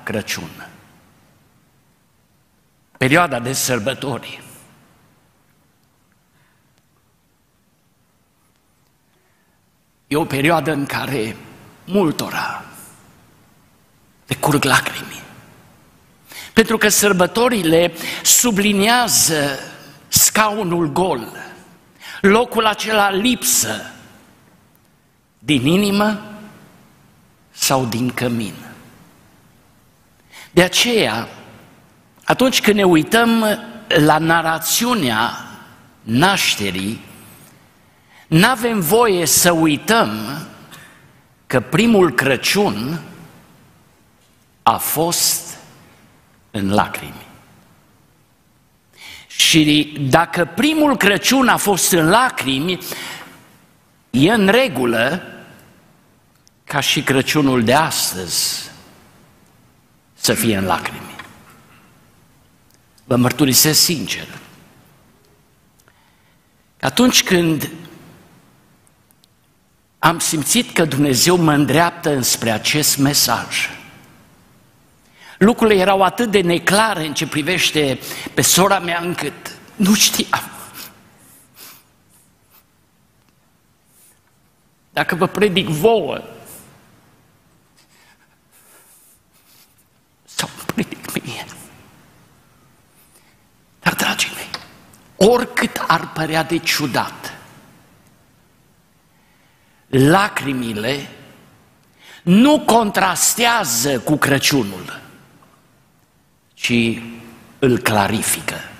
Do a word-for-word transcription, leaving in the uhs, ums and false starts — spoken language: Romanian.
Crăciun, perioada de sărbători. E o perioadă în care multora le curg lacrimi, pentru că sărbătorile subliniază scaunul gol, locul acela lipsă din inimă sau din cămin. De aceea, atunci când ne uităm la narațiunea nașterii, n-avem voie să uităm că primul Crăciun a fost în lacrimi. Și dacă primul Crăciun a fost în lacrimi, e în regulă ca și Crăciunul de astăzi să fie în lacrimi. Vă mărturisesc sincer că atunci când am simțit că Dumnezeu mă îndreaptă înspre acest mesaj, lucrurile erau atât de neclare în ce privește pe sora mea încât nu știam dacă vă predic vouă sau predic mie. Dar, dragii mei, oricât ar părea de ciudat, lacrimile nu contrastează cu Crăciunul, ci îl clarifică.